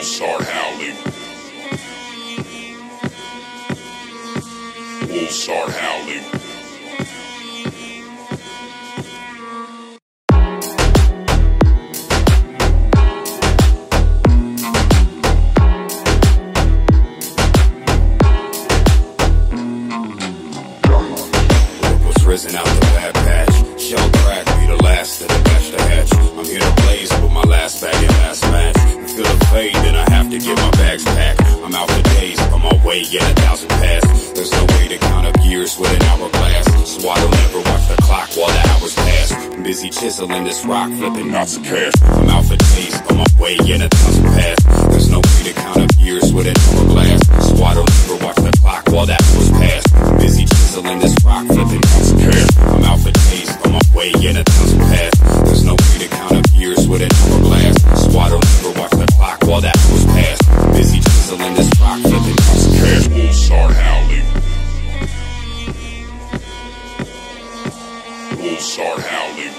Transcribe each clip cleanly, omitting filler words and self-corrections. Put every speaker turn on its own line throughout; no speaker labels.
start howling. We'll start howling.
Risen out the bad patch, shell crack, be the last of the batch to hatch. I'm here to blaze with my last bag and last match. And feel the fade, then I have to get my bags packed. I'm out for days, on my way, yeah, 1,000 past. There's no way to count up years with an hourglass, so I don't ever watch the clock while the hours pass. I'm busy chiseling this rock, flipping knots of cash. I'm out for days, on my way, yeah, 1,000 past. There's no way to count up years with an hourglass, so I don't ever watch the clock while the hours pass. I'm busy chiseling this rock, flipping knots of cash. I'm out for days, on my way, yeah, 1,000 past. There's no way to count up years with an hourglass, so I don't ever watch the clock while the hours pass. I'm busy chiseling this rock, flipping knots of cash.
We'll start howling. We'll start howling.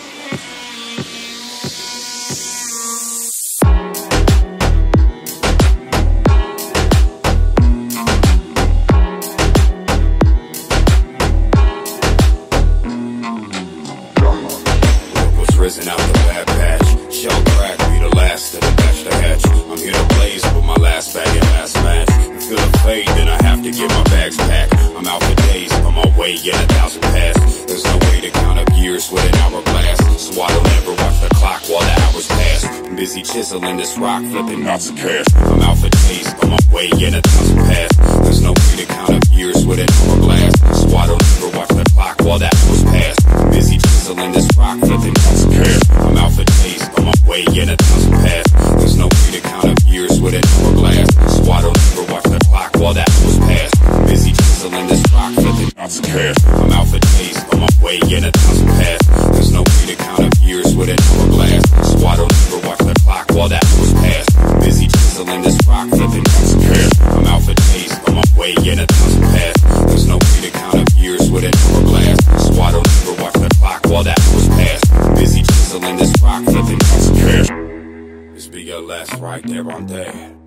Risen out the bad patch, shell crack, be the last of the batch to hatch. I'm here to blaze with my last bag and last match. And feel the fade, then I have to get my bags packed. I'm out for days, on my way, yeah, 1,000 past. There's no way to count up years with an hourglass, so I don't ever watch the clock while the hours pass. I'm busy chiseling this rock, flipping knots of cash. I'm out for days, on my way, yeah, 1,000 past. There's no way to count up years with an hourglass, so I don't ever watch the clock while the hours pass. I'm busy chiseling this rock, flipping knots of cash. I'm out for days, on my way, yeah, 1,000 past. There's no way to count up years with an hourglass, so I don't ever watch the clock while the hours pass. I'm busy chiseling this rock, flipping knots of cash. I'm out for days, on my way, yeah, 1,000 past. There's no way to count up years with an hourglass, so I don't ever watch the clock while the hours pass. I'm busy chiseling this rock, flipping knots of cash. I'm out for days, on my way, yeah, 1,000 past. There's no way to count up years with an hourglass, so I don't ever watch the clock while the hours pass. I'm busy chiseling this rock, flipping knots of cash. This be your last right there on day.